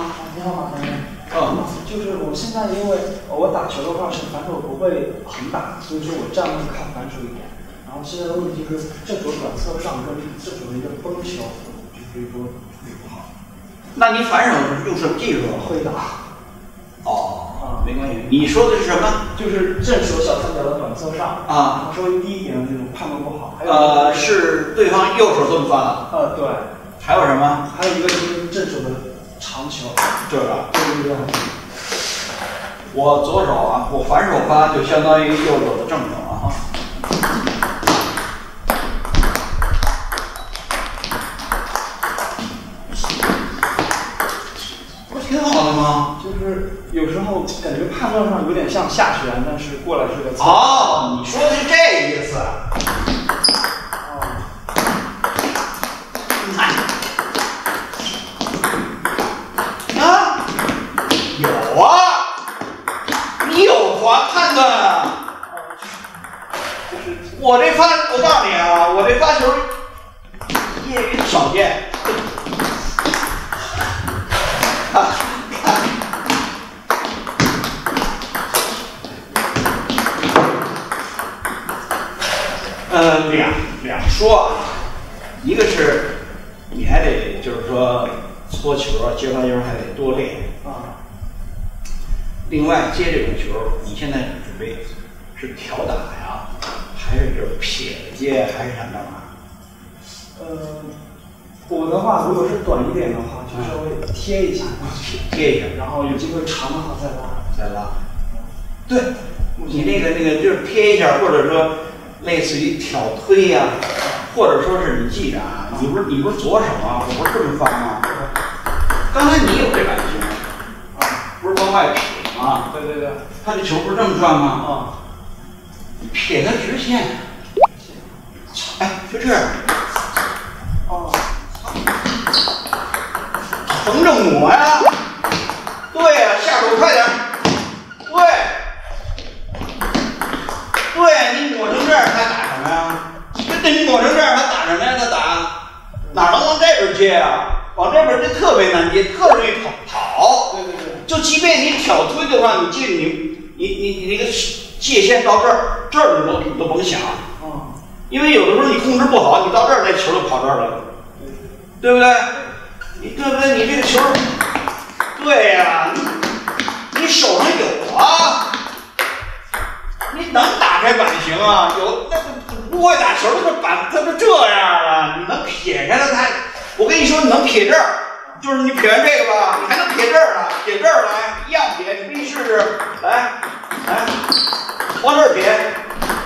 你好，马同学。 就是我现在因为我打球的话是反手不会横打，所以说我站位靠反手一点。然后现在的问题就是正手短侧上跟正手的一个崩球，就可以说不好。 那你反手用什么技术？ 会打。 哦，没关系。你说的是什么？ 就是正手小三角的短侧上啊， 稍微低一点的这种判断不好。 是对方右手这么发的。 对。 还有什么？ 还有一个就是正手的长球。 这个。 对。 我左手啊，我反手发就相当于右手的正手啊。不是挺好的吗？ 就是有时候感觉判断上有点像下旋，但是过来是个侧。 哦，你说的是这意思。有啊，你有判断啊。我这发，我告诉你啊，我这发球业余少见。两说啊，一个是你还得就是说搓球啊，接发球还得多练啊。另外接这种球，你现在准备是挑打呀，还是就是撇着接，还是想干嘛？ 我的话，如果是短一点的话，就稍微贴一下， 贴一下， 然后有机会长的话再拉。 对，你那个就是贴一下，或者说类似于挑推呀，或者说是你记着啊，你不是左手啊，我不是这么发吗？刚才你有这感觉，不是往外撇吗？ 对。 他这球不是这么转吗？撇它直线。哎，就这样。横着抹呀。对呀，下手快点。对，你抹成这样，他打什么呀？你抹成这样，他打什么呀？他打哪能往这边接啊？往这边这特别难接，特容易跑。 对。 就即便你挑推的话，你记得你那个界限到这儿你都甭想。因为有的时候你控制不好，你到这儿那球就跑这儿了，对不对？你这个球，对呀，你手上有啊，你能打开板型啊？有那个不会打球，那个板它就这样了，你能撇开了它。我跟你说，你能撇这儿，就是你撇完这个吧，你还能撇这儿了，撇这儿来一样撇，你必须试试，来，往这儿撇。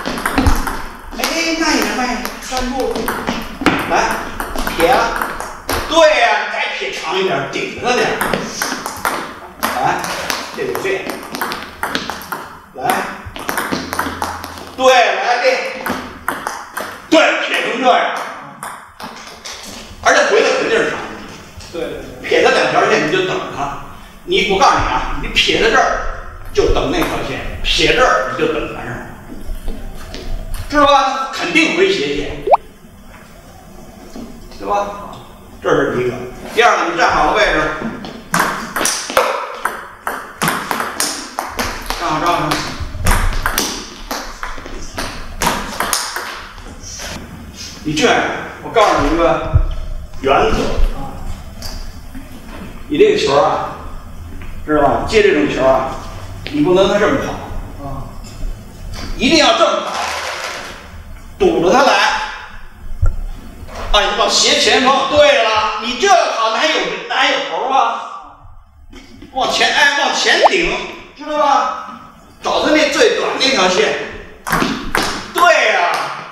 慢一点，站住！来，撇了。对呀，该撇长一点，顶着点。来，这得这样。来，对，来这。对，撇成这样。而且回来肯定是长。 对。 撇它两条线，你就等它。我告诉你啊，你撇在这儿就等那条线，撇这儿你就等反手。知道吧？肯定回斜线，对吧？这是第一个。第二个，你站好了位置，站好。你这样，我告诉你一个原则啊，你这个球啊，知道吧？接这种球啊，你不能这么跑啊，一定要这么跑。堵着他来，你往斜前方。对了，你这跑哪有头啊？往前顶，知道吧？找他那最短那条线。对呀，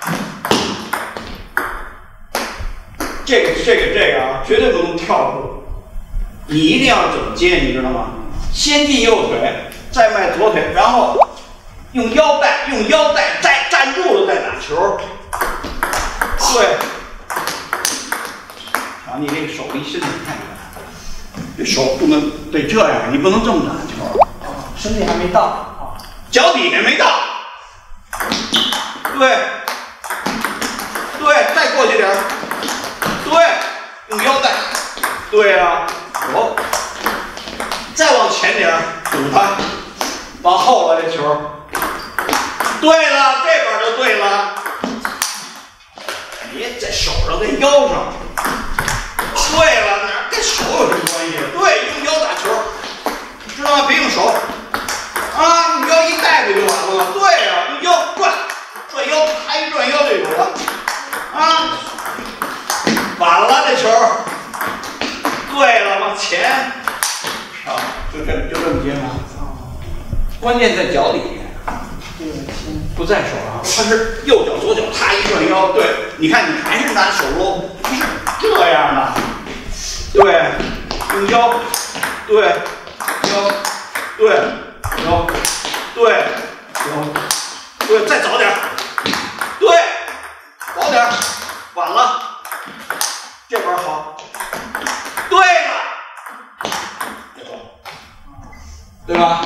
这个啊，绝对不能跳步。你一定要怎么接，你知道吗？先进右腿，再迈左腿，然后用腰带再站住了再打球。对，你这个手离身体太远，这手不能得这样，你不能这么打球。 身体还没到， 脚底下没到。对，再过去点。对，用腰带。对啊， 堵它，往后了这球。对了，这边就对了。别在手上，在腰上。对了，哪跟手有什么关系？对，用腰打球，知道吗？别用手。啊，用腰一带不就完了吗？对呀，用腰转腰，他一转腰就有了。啊，晚了这球。对了，往前。啊，就这么接吗？关键在脚里面，不在手上。他是右脚左脚，他一转腰。对，你看你还是拿手搂，不是这样的。对，用腰，对，腰，对，腰，对，腰，对，再早点，对，早点，晚了，这边好，对了，这边，对吧？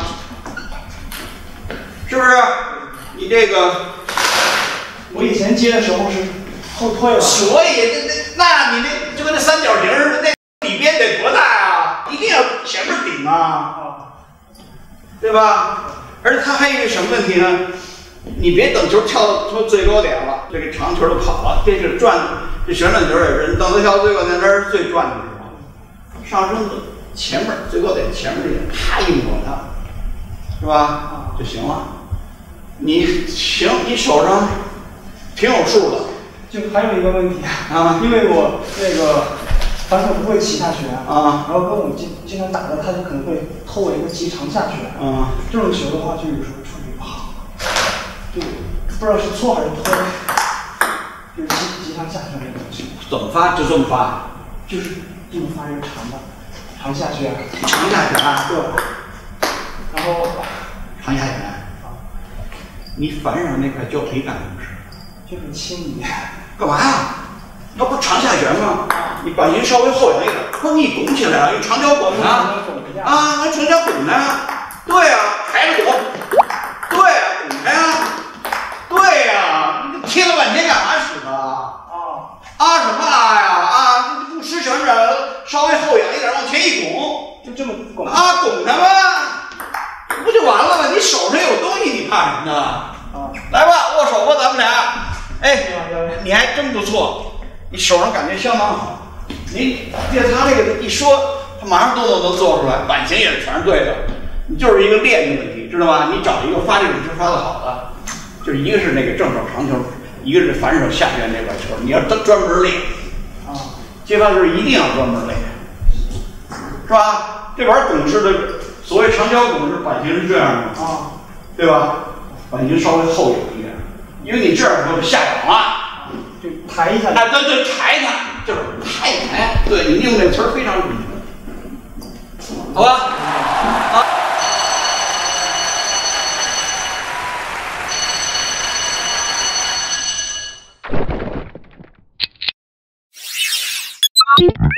是不是？你这个， 我以前接的时候是后退了， 所以那你那就跟那三角形似的那。里边得多大啊？一定要前面顶啊，对吧？而且它还有一个什么问题呢？你别等球跳到最高点了，这个长球就跑了，这是转，这旋转球也是，你等它跳到最高点，那是最转的时候，上升前面最高点前面这个，啪一抹它，是吧？就行了。你行，你手上挺有数的。 就还有一个问题啊，因为我那个。反手不会齐下旋啊，然后跟我经常打的，他就可能会偷我一个急长下旋啊。这种球的话，就有时候处理不好，就不知道是错还是推，就是急长下旋那种球。 怎么发就这么发？ 就是这么发一个长的长下旋。 长下旋。 对。然后长下旋。你反手那块胶皮干什么事？ 就是清理。 干嘛呀？那不是长下旋吗？你板型稍微后仰一点，砰一拱起来了，用长脚拱啊！啊，还长脚拱呢？对呀，抬着拱。对呀，拱开呀。对呀，你贴了半天干嘛使呢？啊什么啊呀？啊，不失旋转，稍微后仰一点，往前一拱， 就这么拱啊，拱它吧，不就完了吗？你手上有东西，你怕什么呢？来吧，握手吧，咱们俩。哎，你还真不错，你手上感觉相当好。你借他这个一说，他马上动作能做出来，版型也是全是对的。你就是一个练的问题，知道吧？你找一个发这种球发的好的，就是一个是那个正手长球，一个是反手下旋这块球，你要专门练啊。接发球一定要专门练，是吧？这玩拱式的所谓长脚拱式版型是这样的啊，对吧？版型稍微后仰一点，因为你这样就下档了， 就抬一下。 哎，对，抬它。就是抬一抬，对你用这个词儿非常准确，好吧？啊。